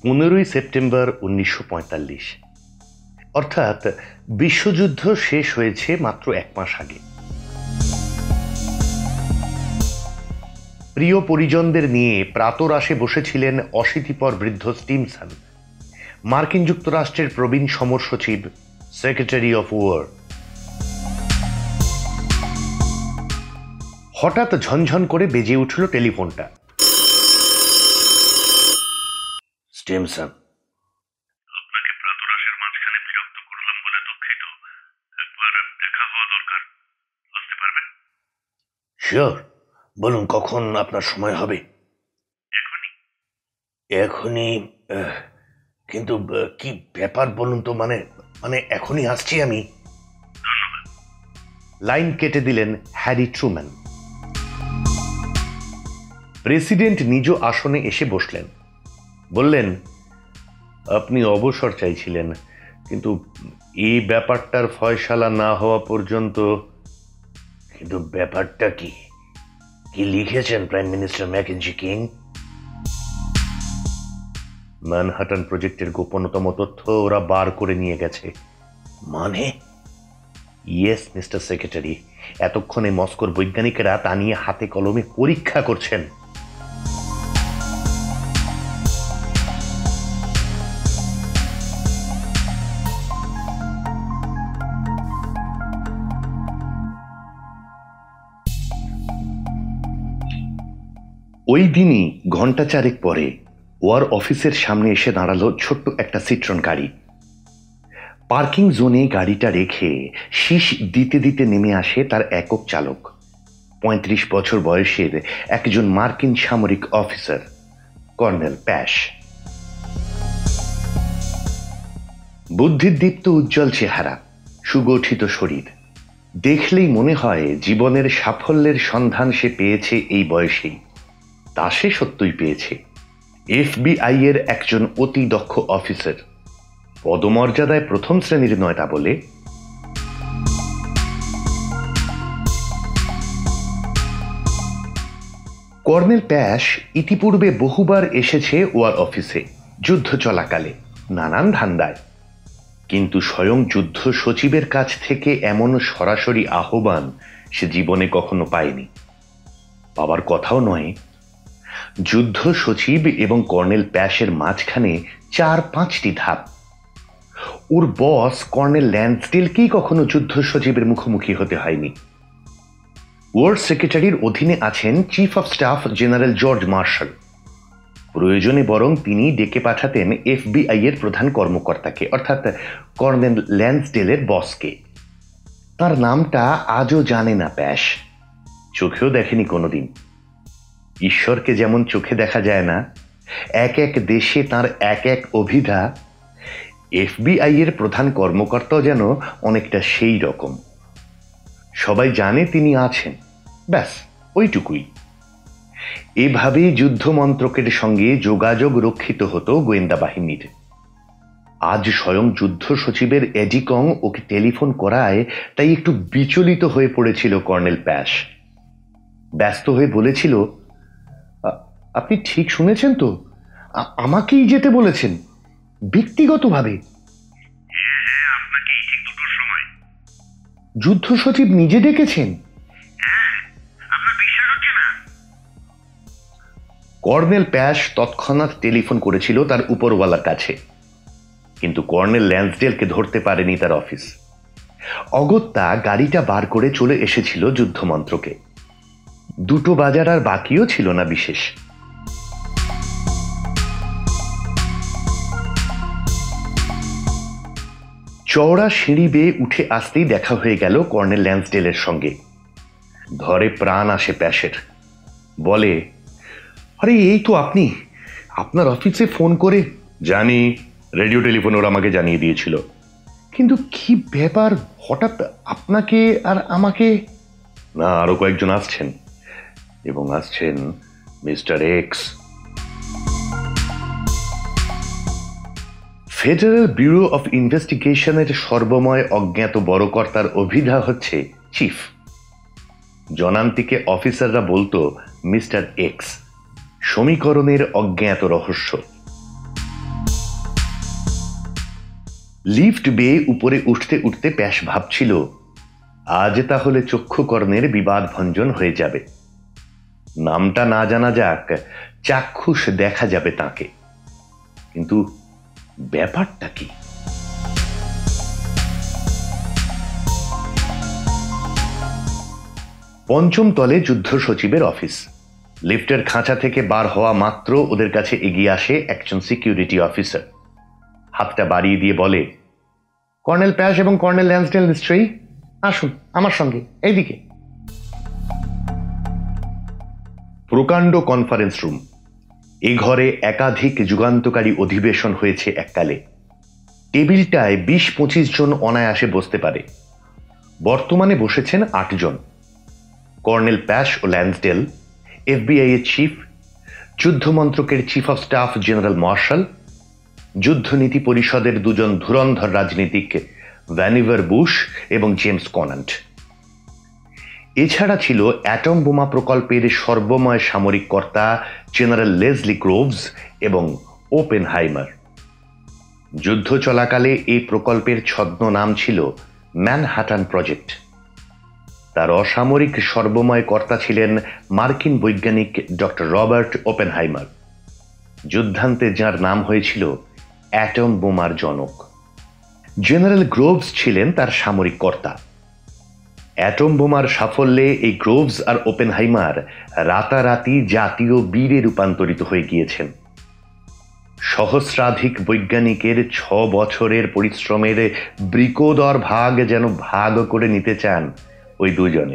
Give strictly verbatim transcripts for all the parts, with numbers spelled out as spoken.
পনেরোই সেপ্টেম্বর উনিশশো পঁয়তাল্লিশ, অর্থাৎ বিশ্বযুদ্ধ শেষ হয়েছে মাত্র এক মাস আগে। প্রিয় পরিজনদের নিয়ে প্রাতরাশে বসেছিলেন অশীতিপর বৃদ্ধ স্টিমসন, মার্কিন যুক্তরাষ্ট্রের প্রবীণ সমর সচিব, সেক্রেটারি অফ ওয়ার। হঠাৎ ঝনঝন করে বেজে উঠল টেলিফোনটা। স্টিমসন, আপনাকে প্রাতরাশের মাঝখানে বিরক্ত করলাম বলে দুঃখিত। একবার দেখা হওয়া দরকার, আসতে পারবেন? শিওর, বলুন কখন আপনার সময় হবে? এখনই। এখনই? কিন্তু কি ব্যাপার বলুন তো, মানে মানে এখনই আসছি আমি। ধন্যবাদ। লাইন কেটে দিলেন হ্যারি ট্রুম্যান। প্রেসিডেন্ট নিজ আসনে এসে বসলেন। বললেন, আপনি অবসর চাইছিলেন, কিন্তু এই ব্যাপারটার ফয়সালা না হওয়া পর্যন্ত। কিন্তু ব্যাপারটা কি কি লিখেছেন prime minister Mackenzie King? Manhattan প্রজেক্টের গোপনতম তথ্য ওরা বার করে নিয়ে গেছে। মানে? ইয়েস মিস্টার সেক্রেটারি, এতক্ষণে মস্কোর বৈজ্ঞানিকেরা তা নিয়ে হাতে কলমে পরীক্ষা করছেন। ওই দিনই ঘন্টা চারেক পরে ওয়ার অফিসের সামনে এসে দাঁড়ালো ছোট্ট একটা সিট্রন গাড়ি। পার্কিং জোনে গাড়িটা রেখে শীষ দিতে দিতে নেমে আসে তার একক চালক, পঁয়ত্রিশ বছর বয়সের একজন মার্কিন সামরিক অফিসার, কর্নেল প্যাশ। বুদ্ধিদীপ্ত উজ্জ্বল চেহারা, সুগঠিত শরীর, দেখলেই মনে হয় জীবনের সাফল্যের সন্ধান সে পেয়েছে এই বয়সেই। তা সে সত্যই পেয়েছে। এফবিআই এর একজন অতি দক্ষ অফিসার, পদমর্যাদায় প্রথম শ্রেণীর নয় তা বলে। কর্নেল প্যাশ ইতিপূর্বে বহুবার এসেছে ওয়ার অফিসে যুদ্ধ চলাকালে, নানান ধান্দায়, কিন্তু স্বয়ং যুদ্ধ সচিবের কাছ থেকে এমন সরাসরি আহ্বান সে জীবনে কখনো পায়নি, পাওয়ার কথাও নয়। যুদ্ধ সচিব এবং কর্নেল প্যাশের মাঝখানে চার পাঁচটি ধাপ। ওর বস কর্নেল ল্যান্সডেলকেই কখনো যুদ্ধ সচিবের মুখোমুখি হতে হয়নি। ওয়ার সেক্রেটারির অধীনে আছেন chief of staff general George Marshall. প্রয়োজনে বরং তিনি ডেকে পাঠাতেন এফবিআই এর প্রধান কর্মকর্তাকে, অর্থাৎ কর্নেল ল্যান্সডেলের বসকে। তার নামটা আজও জানে না প্যাশ, চোখেও দেখেনি কোনোদিন। ঈশ্বরকে যেমন চোখে দেখা যায় না, এক এক দেশে তার এক এক অভিধা, এফবিআই এর প্রধান কর্মকর্তাও যেন অনেকটা সেই রকম। সবাই জানে তিনি আছেন, ব্যাস ওইটুকুই। এভাবেই যুদ্ধ মন্ত্রকের সঙ্গে যোগাযোগ রক্ষিত হতো গোয়েন্দা বাহিনীর। আজ স্বয়ং যুদ্ধ সচিবের এডিকং ওকে টেলিফোন করায় তাই একটু বিচলিত হয়ে পড়েছিল কর্নেল প্যাশ। ব্যস্ত হয়ে বলেছিল, আপনি ঠিক শুনেছেন তো? আমাকেই যেতে বলেছেন ব্যক্তিগতভাবে? যুদ্ধ সচিব নিজে ডেকেছেন? কর্নেল প্যাশ তৎক্ষণাৎ টেলিফোন করেছিল তার উপরওয়ালার কাছে, কিন্তু কর্নেল ল্যান্সডেলকে ধরতে পারেনি তার অফিস। অগত্যা গাড়িটা বার করে চলে এসেছিল যুদ্ধ মন্ত্রকে। দুটো বাজার আর বাকিও ছিল না বিশেষ। চওড়া সিঁড়ি বেয়ে উঠে আসতেই দেখা হয়ে গেল কর্নেল ল্যান্সডেলের সঙ্গে। ধরে প্রাণ আসে প্যাশের। বলে, আরে এই তো আপনি, আপনার অফিসে ফোন করে। জানি, রেডিও টেলিফোন ওরা আমাকে জানিয়ে দিয়েছিল, কিন্তু কি ব্যাপার হঠাৎ আপনাকে আর আমাকে? না, আরো কয়েকজন আসছেন, এবং আসছেন mister X. Federal bureau of ইনভেস্টিগেশনের সর্বময় অজ্ঞাত বড় কর্তার অভিধা হচ্ছে চিফ। জনান্তিকে অফিসাররা বলতো মিস্টার এক্স, সমীকরণের অজ্ঞাত রহস্য। লিফট বেয়ে উপরে উঠতে উঠতে প্যাশ ভাবছিল, আজ তাহলে চক্ষুকর্ণের বিবাদ ভঞ্জন হয়ে যাবে। নামটা না জানা যাক, চাক্ষুষ দেখা যাবে তাকে। কিন্তু ব্যাপারটা কি? পঞ্চম তলে যুদ্ধ সচিবের অফিস। লিফটের খাঁচা থেকে বার হওয়া মাত্র ওদের কাছে এগিয়ে আসে একজন সিকিউরিটি অফিসার। হাতটা বাড়িয়ে দিয়ে বলে, কর্নেল প্যাশ এবং কর্নেল ল্যান্সডেল নিশ্চয়ই, আসুন আমার সঙ্গে এইদিকে। প্রকাণ্ড কনফারেন্স রুম। এই ঘরে একাধিক যুগান্তকারী অধিবেশন হয়েছে এককালে। টেবিলটায় বিশ পঁচিশ জন অনায়াসে বসতে পারে। বর্তমানে বসেছেন আটজন। কর্নেল প্যাশ ও ল্যান্সডেল, এফবিআই এর চিফ, যুদ্ধমন্ত্রকের chief of staff general Marshall, যুদ্ধনীতি পরিষদের দুজন ধুরন্ধর রাজনীতিক ভ্যানিভার বুশ এবং জেমস কনান্ট। এছাড়া ছিল অ্যাটম বোমা প্রকল্পের সর্বময় সামরিক কর্তা জেনারেল লেসলি গ্রোভস এবং ওপেনহাইমার। যুদ্ধ চলাকালে এই প্রকল্পের ছদ্ম নাম ছিল ম্যানহাটান প্রজেক্ট। তার অসামরিক সর্বময় কর্তা ছিলেন মার্কিন বৈজ্ঞানিক ডক্টর রবার্ট ওপেনহাইমার। যুদ্ধান্তে যার নাম হয়েছিল অ্যাটম বোমার জনক। জেনারেল গ্রোভস ছিলেন তার সামরিক কর্তা। অ্যাটম বোমার সাফল্যে এই গ্রোভস আর ওপেনহাইমার রাতারাতি জাতীয় বীরে রূপান্তরিত হয়ে গিয়েছেন। সহস্রাধিক বৈজ্ঞানিকের ছ বছরের পরিশ্রমের বৃকোদর ভাগ যেন ভাগ করে নিতে চান ওই দুজনে।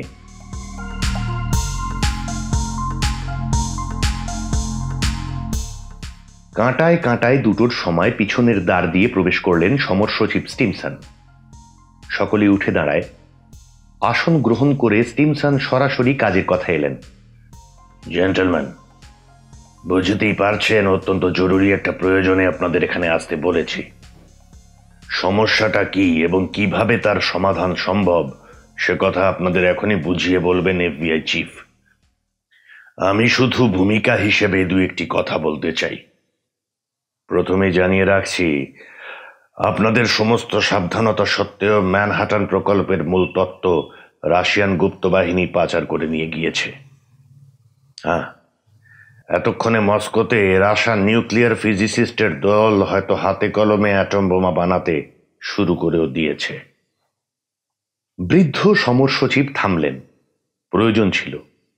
কাঁটায় কাঁটায় দুটোর সময় পিছনের দ্বার দিয়ে প্রবেশ করলেন সমর সচিব স্টিমসন। সকলে উঠে দাঁড়ায়। আসন গ্রহণ করে স্টিমসন সরাসরি কাজের কথা এলেন। জেন্টলম্যান, বুঝতেই পারছেন অত্যন্ত জরুরি একটা প্রয়োজনে আপনাদের এখানে আসতে বলেছি। সমস্যাটা কি এবং কিভাবে তার সমাধান সম্ভব সে কথা আপনাদের এখনই বুঝিয়ে বলবেন এফবিআই চিফ। আমি শুধু ভূমিকা হিসেবে দু একটি কথা বলতে চাই। প্রথমে জানিয়ে রাখছি, আপনাদের সমস্ত সাবধানতা সত্ত্বেও ম্যানহাটান প্রকল্পের মূল তত্ত্ব রাশিয়ান গুপ্ত বাহিনী পাচার করে নিয়ে গিয়েছে। হ্যাঁ, এতক্ষণে মস্কোতে রাশিয়ান নিউক্লিয়ার ফিজিসিস্টের দল হয়তো হাতে কলমে অ্যাটম বোমা বানাতে শুরু করেও দিয়েছে। বৃদ্ধ সমর সচিব থামলেন। প্রয়োজন ছিল।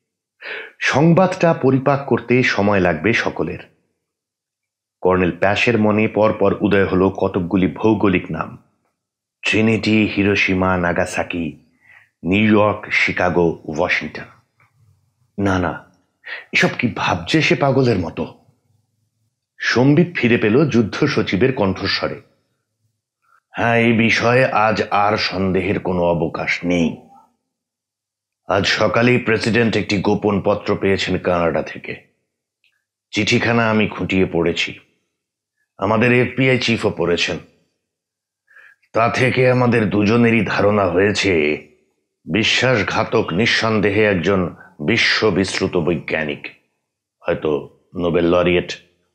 সংবাদটা পরিপাক করতে সময় লাগবে সকলের। কর্নেল প্যাশের মনে পরপর উদয় হলো কতকগুলি ভৌগোলিক নাম: Trinity, Hiroshima, Nagasaki, New York, Chicago, Washington. না না, এসব কি ভাবছে সে পাগলের মতো? সম্বিত ফিরে পেল যুদ্ধ সচিবের কণ্ঠস্বরে। হ্যাঁ, এই বিষয়ে আজ আর সন্দেহের কোনো অবকাশ নেই। আজ সকালেই প্রেসিডেন্ট একটি গোপন পত্র পেয়েছেন কানাডা থেকে। চিঠিখানা আমি খুঁটিয়ে পড়েছি। আমাদের এফবিআই চিফও পড়েছেন। তা থেকে আমাদের দুজনেরই ধারণা হয়েছে বিশ্বাসঘাতক নিঃসন্দেহে একজন বিশ্ব বিশ্রুত বৈজ্ঞানিক, হয়তো নোবেল লরিয়েট।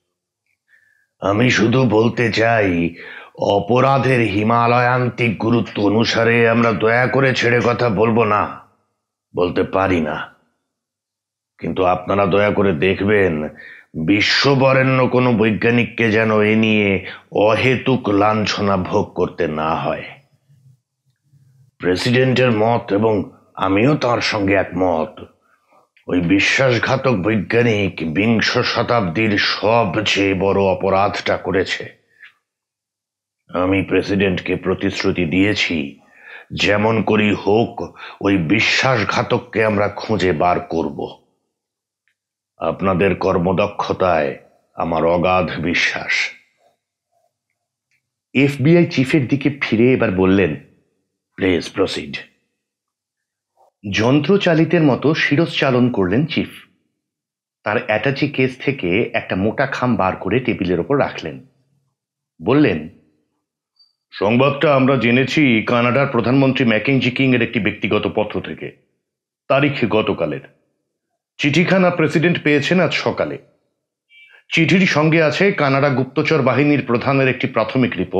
আমি শুধু বলতে চাই, অপরাধের হিমালয়ান্তিক গুরুত্ব অনুসারে আমরা দয়া করে ছেড়ে কথা বলবো না, বলতে পারি না। কিন্তু আপনারা দয়া করে দেখবেন বিশ্ববরেণ্য কোনো বৈজ্ঞানিককে যেন এ নিয়ে অহেতুক লাঞ্ছনা ভোগ করতে না হয়। প্রেসিডেন্টের মত, এবং আমিও তার সঙ্গে একমত, ওই বিশ্বাসঘাতক বৈজ্ঞানিক বিংশ শতাব্দীর সবচেয়ে বড় অপরাধটা করেছে। আমি প্রেসিডেন্টকে প্রতিশ্রুতি দিয়েছি, যেমন করি হোক ওই বিশ্বাসঘাতককে আমরা খুঁজে বার করব। আপনাদের কর্মদক্ষতায় আমার অগাধ বিশ্বাস। এফবিআই চিফের দিকে ফিরে এবার বললেন, প্লিজ প্রসিড। যন্ত্রচালিতের মতো শিরশ্চালন করলেন চিফ। তার অ্যাটাচি কেস থেকে একটা মোটা খাম বার করে টেবিলের ওপর রাখলেন। বললেন, সংবাদটা আমরা জেনেছি কানাডার প্রধানমন্ত্রী ম্যাকেঞ্জি কিং এর একটি ব্যক্তিগত পত্র থেকে, তারিখ গতকালের। চিঠিখানা প্রেসিডেন্ট পেয়েছেন আজ সকালে। চিঠির সঙ্গে আছে কানাডা গুপ্তচর বাহিনীর প্রধানের একটি প্রাথমিক রিপোর্ট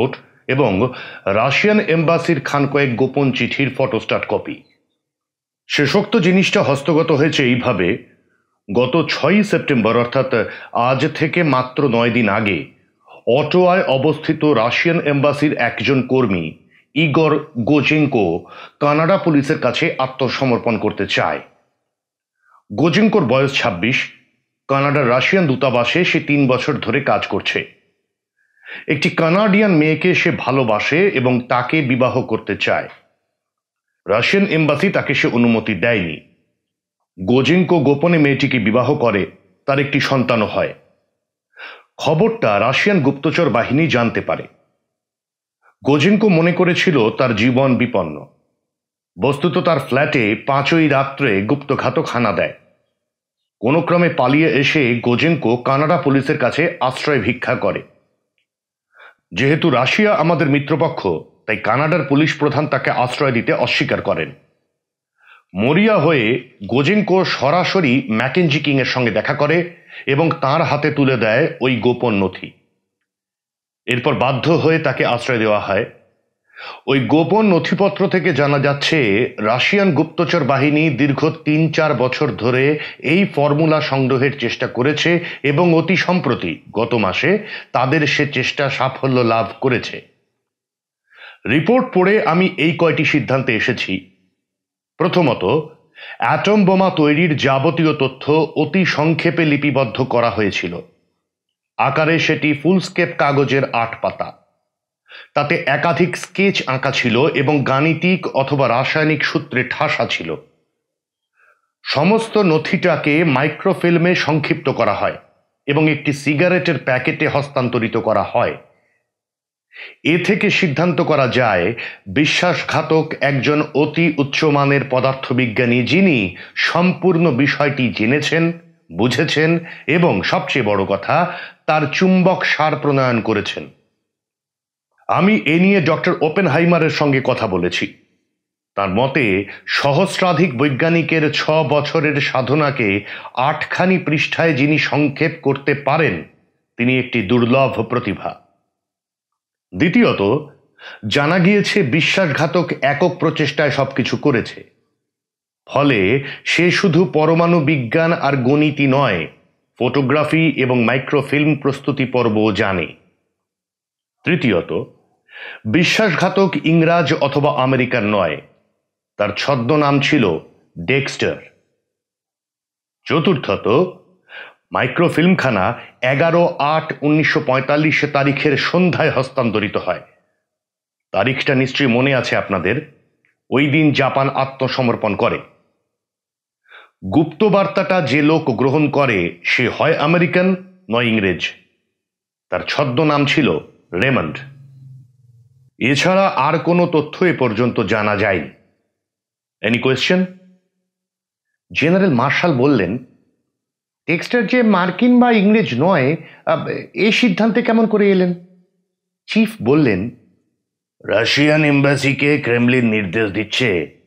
এবং রাশিয়ান এম্বাসির খান কয়েক গোপন চিঠির ফটোস্টাট কপি। শেষোক্ত জিনিসটা হস্তগত হয়েছে এইভাবে: গত ছয়ই সেপ্টেম্বর অর্থাৎ আজ থেকে মাত্র নয় দিন আগে অটোয়ায় অবস্থিত রাশিয়ান এম্বাসির একজন কর্মী ইগর গোজেঙ্কো কানাডা পুলিশের কাছে আত্মসমর্পণ করতে চায়। গোজেঙ্কোর বয়স ছাব্বিশ। কানাডার রাশিয়ান দূতাবাসে সে তিন বছর ধরে কাজ করছে। একটি কানাডিয়ান মেয়েকে সে ভালোবাসে এবং তাকে বিবাহ করতে চায়। রাশিয়ান এম্বাসি তাকে সে অনুমতি দেয়নি। গোজেঙ্কো গোপনে মেয়েটিকে বিবাহ করে, তার একটি সন্তানও হয়। খবরটা রাশিয়ান গুপ্তচর বাহিনী জানতে পারে। গোজেঙ্কো মনে করেছিল তার জীবন বিপন্ন। বস্তুত তার ফ্ল্যাটে পাঁচই রাত্রে গুপ্তঘাতক হানা দেয়। কোনো ক্রমে পালিয়ে এসে গোজেঙ্কো কানাডা পুলিশের কাছে আশ্রয় ভিক্ষা করে। যেহেতু রাশিয়া আমাদের মিত্রপক্ষ, তাই কানাডার পুলিশ প্রধান তাকে আশ্রয় দিতে অস্বীকার করেন। মরিয়া হয়ে গোজেঙ্কো সরাসরি ম্যাকেঞ্জি কিং এর সঙ্গে দেখা করে এবং তার হাতে তুলে দেয় ওই গোপন নথি। এরপর বাধ্য হয়ে তাকে আশ্রয় দেওয়া হয়। ওই গোপন নথিপত্র থেকে জানা যাচ্ছে রাশিয়ান গুপ্তচর বাহিনী দীর্ঘ তিন চার বছর ধরে এই ফর্মুলা সংগ্রহের চেষ্টা করেছে এবং অতি সম্প্রতি গত মাসে তাদের সে চেষ্টা সাফল্য লাভ করেছে। রিপোর্ট পড়ে আমি এই কয়টি সিদ্ধান্তে এসেছি। প্রথমত, অ্যাটম বোমা তৈরির যাবতীয় তথ্য অতি সংক্ষেপে লিপিবদ্ধ করা হয়েছিল। আকারে সেটি ফুলস্কেপ কাগজের আট পাতা। তাতে একাধিক স্কেচ আঁকা ছিল এবং গাণিতিক অথবা রাসায়নিক সূত্রে ঠাসা ছিল। সমস্ত নথিটাকে মাইক্রোফিল্মে সংক্ষিপ্ত করা হয় এবং একটি সিগারেটের প্যাকেটে হস্তান্তরিত করা হয়। এ থেকে সিদ্ধান্ত করা যায় বিশ্বাসঘাতক একজন অতি উচ্চমানের পদার্থবিজ্ঞানী, যিনি সম্পূর্ণ বিষয়টি জেনেছেন, বুঝেছেন এবং সবচেয়ে বড় কথা, তার চুম্বক সার প্রণয়ন করেছেন। আমি এ নিয়ে ডক্টর ওপেনহাইমারের সঙ্গে কথা বলেছি। তার মতে সহস্রাধিক বৈজ্ঞানিকের ছ বছরের সাধনাকে আটখানি পৃষ্ঠায় যিনি সংক্ষেপ করতে পারেন, তিনি একটি দুর্লভ প্রতিভা। দ্বিতীয়ত, জানা গিয়েছে বিশ্বাসঘাতক একক প্রচেষ্টায় সবকিছু করেছে। ফলে সে শুধু পরমাণু বিজ্ঞান আর গণিতই নয়, ফটোগ্রাফি এবং মাইক্রোফিল্ম প্রস্তুতি পর্বও জানে। তৃতীয়ত, বিশ্বাসঘাতক ইংরাজ অথবা আমেরিকান নয়, তার ছদ্মনাম ছিল ডেক্সটার। চতুর্থত, মাইক্রোফিল্মখানা এগারো আট উনিশশো পঁয়তাল্লিশ তারিখের সন্ধ্যায় হস্তান্তরিত হয়। তারিখটা নিশ্চয়ই মনে আছে আপনাদের। ওই দিন জাপান আত্মসমর্পণ করে। গুপ্ত বার্তাটা যে লোক গ্রহণ করে সে হয় আমেরিকান নয় ইংরেজ। তার ছদ্মনাম ছিল রেমন্ড। এছাড়া আর কোনো তথ্য এ পর্যন্ত জানা যায়নি। Any question? জেনারেল মার্শাল বললেন, টেক্সটার যে মার্কিন বা ইংরেজ নয়, এই সিদ্ধান্তে কেমন করে এলেন? চিফ বললেন, রাশিয়ান এম্বাসিকে ক্রেমলিন নির্দেশ দিচ্ছে,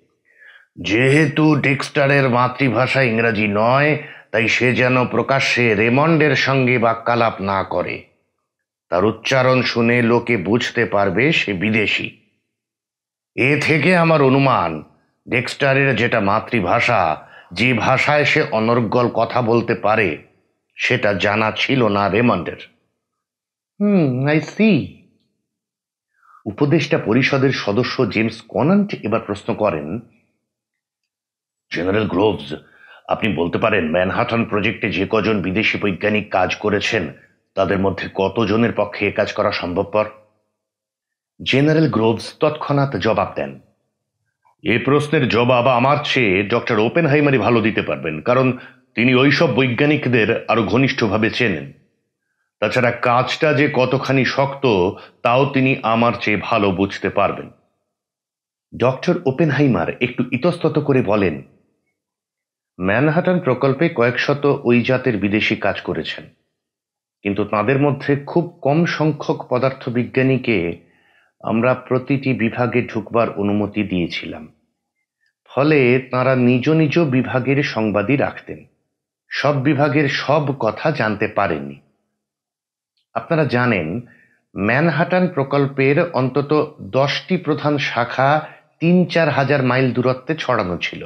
যেহেতু ডেক্সটারের মাতৃভাষা ইংরাজি নয়, তাই সে যেন প্রকাশ্যে রেমন্ডের সঙ্গে বাক্যালাপ না করে। তার উচ্চারণ শুনে লোকে বুঝতে পারবে সে বিদেশি। এ থেকে আমার অনুমান, ডেক্সটারের যেটা মাতৃভাষা, যে ভাষায় সে অনর্গল কথা বলতে পারে, সেটা জানা ছিল না রেমন্ডের। হুম আই সি। উপদেষ্টা পরিষদের সদস্য জেমস কনান্ট এবার প্রশ্ন করেন, জেনারেল গ্রোভস, আপনি বলতে পারেন ম্যানহাটন প্রজেক্টে যে কজন বিদেশি বৈজ্ঞানিক কাজ করেছেন, তাদের মধ্যে কতজনের পক্ষে এ কাজ করা সম্ভবপর? জেনারেল গ্রোভস তৎক্ষণাৎ জবাব দেন, এ প্রশ্নের জবাব আমার চেয়ে ডক্টর ওপেনহাইমারই ভালো দিতে পারবেন, কারণ তিনি ওইসব বৈজ্ঞানিকদের আরো ঘনিষ্ঠভাবে চেনেন। তাছাড়া কাজটা যে কতখানি শক্ত, তাও তিনি আমার চেয়ে ভালো বুঝতে পারবেন। ডক্টর ওপেনহাইমার একটু ইতস্তত করে বলেন, ম্যানহাটন প্রকল্পে কয়েকশত ওই জাতের বিদেশি কাজ করেছেন, কিন্তু তাদের মধ্যে খুব কম সংখ্যক পদার্থবিজ্ঞানীকে আমরা প্রতিটি বিভাগে ঢুকবার অনুমতি দিয়েছিলাম। ফলে তাঁরা নিজ নিজ বিভাগের সংবাদই রাখতেন, সব বিভাগের সব কথা জানতে পারেননি। আপনারা জানেন ম্যানহাটান প্রকল্পের অন্তত দশটি প্রধান শাখা তিন চার হাজার মাইল দূরত্বে ছড়ানো ছিল।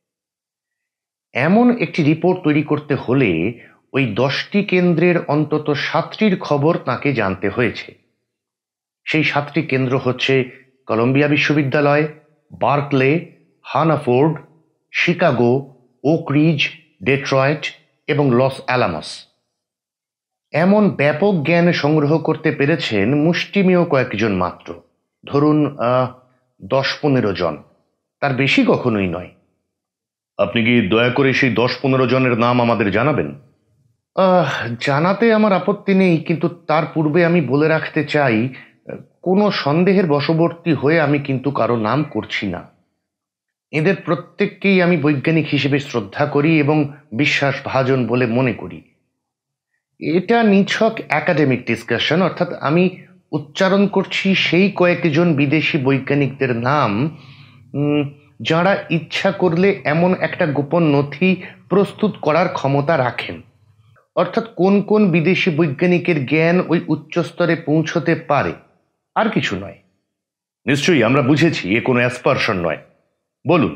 এমন একটি রিপোর্ট তৈরি করতে হলে ওই দশটি কেন্দ্রের অন্তত সাতটির খবর তাকে জানতে হয়েছে। সেই সাতটি কেন্দ্র হচ্ছে কলম্বিয়া বিশ্ববিদ্যালয়, Berkeley, Hanford, Chicago, Oak Ridge, Detroit এবং লস অ্যালামস। এমন ব্যাপক জ্ঞান সংগ্রহ করতে পেরেছেন মুষ্টিমেয় কয়েকজন মাত্র, ধরুন দশ পনেরো জন, তার বেশি কখনোই নয়। আপনি কি দয়া করে সেই দশ পনেরো জনের নাম আমাদের জানাবেন? জানাতে আমার আপত্তি নেই, কিন্তু তার পূর্বে আমি বলে রাখতে চাই, কোনো সন্দেহের বশবর্তী হয়ে আমি কিন্তু কারো নাম করছি না। এদের প্রত্যেককেই আমি বৈজ্ঞানিক হিসেবে শ্রদ্ধা করি এবং বিশ্বাসভাজন বলে মনে করি। এটা নিছক একাডেমিক ডিসকাশন, অর্থাৎ আমি উচ্চারণ করছি সেই কয়েকজন বিদেশি বৈজ্ঞানিকদের নাম যারা ইচ্ছা করলে এমন একটা গোপন নথি প্রস্তুত করার ক্ষমতা রাখেন। অর্থাৎ কোন কোন বিদেশি বৈজ্ঞানিকের জ্ঞান ওই উচ্চস্তরে পৌঁছতে পারে, আর কিছু নয়। নিশ্চয়ই, আমরা বুঝেছি, এ কোনো অ্যাসপারশন নয়। বলুন।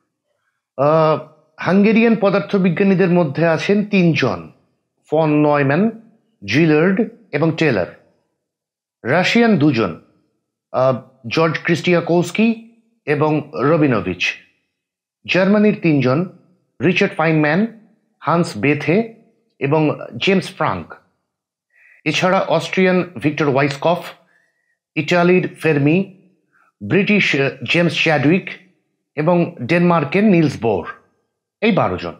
হাঙ্গেরিয়ান পদার্থবিজ্ঞানীদের মধ্যে আছেন তিনজন, ফন নয়ম্যান, জিলার্ড এবং টেলর। রাশিয়ান দুজন, জর্জ ক্রিস্টিয়াকোভস্কি এবং রবিনোভিচ। জার্মানির তিনজন, রিচার্ড ফাইনম্যান, হান্স বেথে এবং জেমস ফ্রাঙ্ক। এছাড়া অস্ট্রিয়ান ভিক্টর ওয়াইসকফ, ইটালির ফেরমি, ব্রিটিশ জেমস চ্যাডউইক এবং ডেনমার্কের নিলস বোর। এই বারো জন।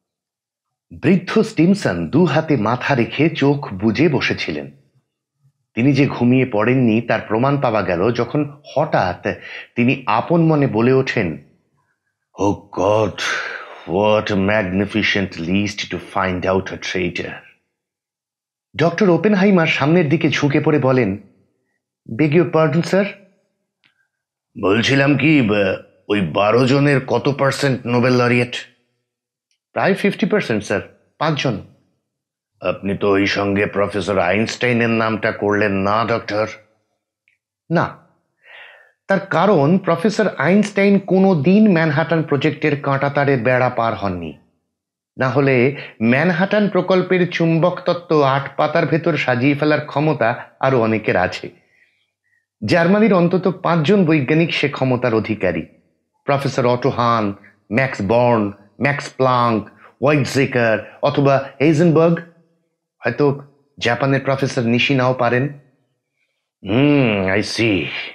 বৃদ্ধ স্টিমসন দু হাতে মাথা রেখে চোখ বুজে বসেছিলেন। তিনি যে ঘুমিয়ে পড়েননি তার প্রমাণ পাওয়া গেল যখন হঠাৎ তিনি আপন মনে বলে ওঠেন, oh God, what a magnificent least to find out a traitor. Doctor Oppenheimer সামনের দিকে ঝুঁকে পড়ে বলেন, বেগ ইউর পার্ডন স্যার? বলছিলাম কি, ওই বারো জনের কত পার্সেন্ট নোবেল লরিয়েট? প্রায় ফিফটি পার্সেন্ট স্যার, পাঁচজন। আপনি তো ওই সঙ্গে প্রফেসর আইনস্টাইনের নামটা করলেন না ডক্টর? না, তার কারণ প্রফেসর আইনস্টাইন কোনো দিন ম্যানহাটান প্রজেক্টের কাঁটাতারের বেড়া পার হননি। না হলে ম্যানহাটান প্রকল্পের চুম্বক তত্ত্ব আট পাতার ভেতর সাজিয়ে ফেলার ক্ষমতা আরো অনেকের আছে। জার্মানির অন্তত পাঁচজন বৈজ্ঞানিক সে ক্ষমতার অধিকারী, professor Otto Hahn, Max Born, Max Planck, Weizsacker অথবা হেইজেনবার্গ। হয়তো জাপানের প্রফেসর নিশিনাও পারেন। Hmm I see.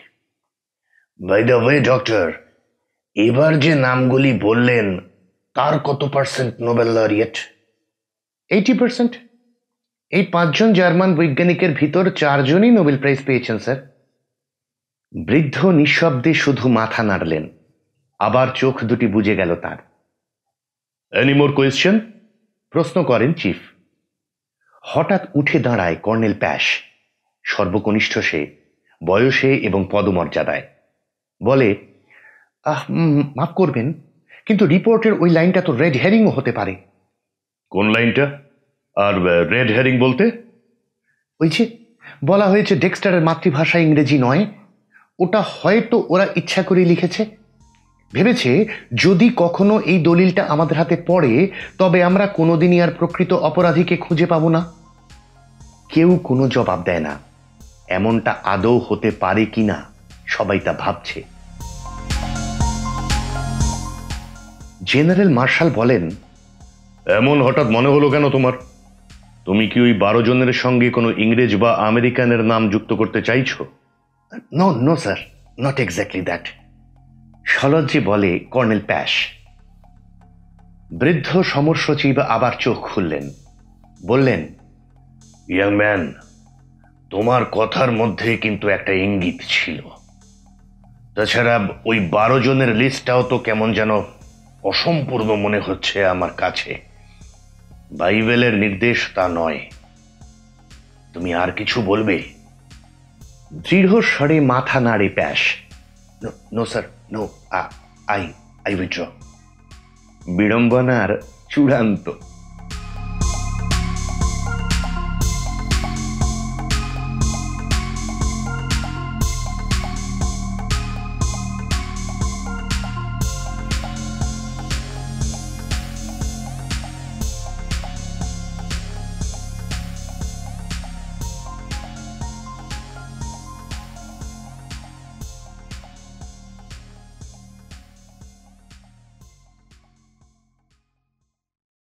By the way doctor, এবার যে নামগুলি বললেন তার কত percent Nobel laureate? Eighty percent. এই পাঁচজন জার্মান বৈজ্ঞানিকের ভিতর চারজনই নোবেল প্রাইজ পেয়েছেন স্যার। বৃদ্ধ নিঃশব্দে শুধু মাথা নাড়লেন, আবার চোখ দুটি বুজে গেল তার। Any more question? প্রশ্ন করেন চিফ। হঠাৎ উঠে দাঁড়ায় কর্নেল প্যাশ। সর্বকনিষ্ঠ সে, বয়সে এবং পদমর্যাদায়। বলে, আহ মাফ করবেন, কিন্তু রিপোর্টের ওই লাইনটা তো রেড হেরিংও হতে পারে। কোন লাইনটা? আর রেড হেরিং বলতে? ওই যে বলা হয়েছে ডেক্সটারের মাতৃভাষা ইংরেজি নয়। ওটা হয়তো ওরা ইচ্ছা করে লিখেছে। ভেবেছে যদি কখনো এই দলিলটা আমাদের হাতে পড়ে তবে আমরা কোনোদিনই আর প্রকৃত অপরাধীকে খুঁজে পাবো না। কেউ কোনো জবাব দেয় না। এমনটা আদৌ হতে পারে কিনা সবাই তা ভাবছে। জেনারেল মার্শাল বলেন, এমন হঠাৎ মনে হলো কেন তোমার? তুমি কি ওই বারো জনের সঙ্গে কোনো ইংরেজ বা আমেরিকানের নাম যুক্ত করতে চাইছো? No no sir, not exactly that, সলজ্জে বলে কর্নেল প্যাশ। বৃদ্ধ সমর সচিব আবার চোখ খুললেন, বললেন, ইয়াং ম্যান, তোমার কথার মধ্যে কিন্তু একটা ইঙ্গিত ছিল। তাছাড়া ওই বারো জনের লিস্টটাও তো কেমন যেন অসম্পূর্ণ মনে হচ্ছে আমার কাছে। বাইবেলের নির্দেশ তা নয়। তুমি আর কিছু বলবে? দৃঢ় স্বরে মাথা নাড়ে Pash. No sir, no, I I withdraw. বিড়ম্বনার চূড়ান্ত।